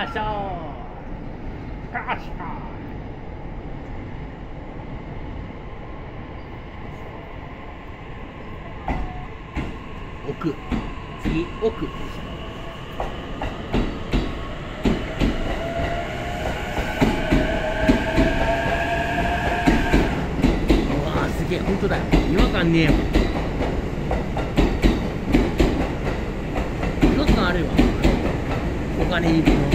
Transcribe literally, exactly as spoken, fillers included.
よいしょー。よし奥、次奥。うわーすげえ、本当だよ、違和感ねえよ。違和感あるわ、お金いるの。